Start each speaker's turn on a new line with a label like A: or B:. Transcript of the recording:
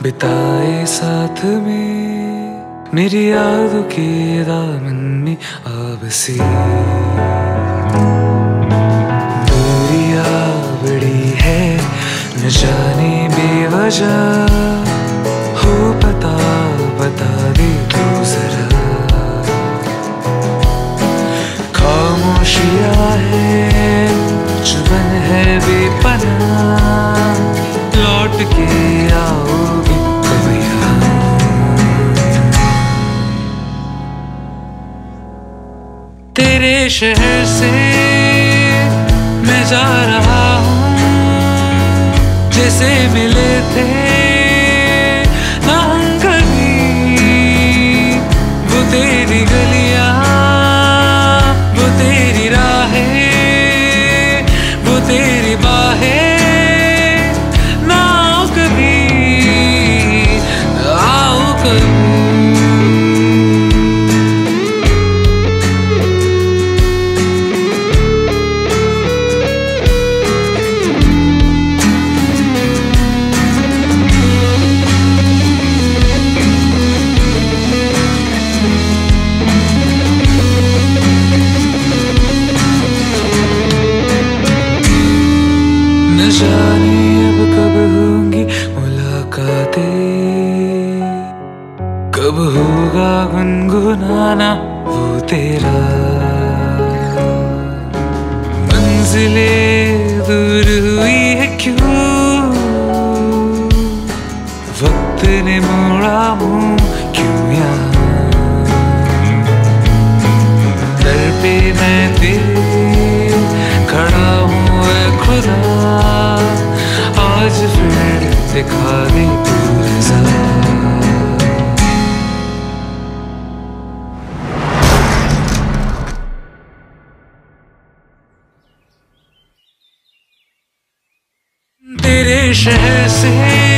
A: बिताए साथ में मेरी यादों के दामन में आबसी दूरियां बड़ी है न जाने बेवजह हो पता बता दे तू जरा खामोशियां है जुबान है बेपनाह लौट के आओगी कब यहाँ तेरे शहर से मैं जा रहा हूँ जैसे मिले थे ना हम कभी वो तेरी गलियां वो तेरी राहें वो तेरी बाहें न जाने अब कब होंगी मुलाकातें कब होगा गुनगुनाना वो तेरा मंजिलें दूर हुई है क्यों वक्त ने मोड़ा मुँह क्यों यहाँ दर पे मैं तेरे खड़ा हूँ खुदा आज फिर दिखा दे तू रज़ा तेरे शहर से